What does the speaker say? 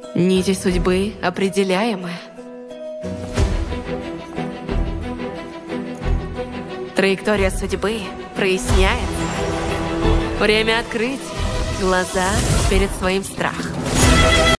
Нити судьбы определяемы. Траектория судьбы проясняется. Время открыть глаза перед своим страхом.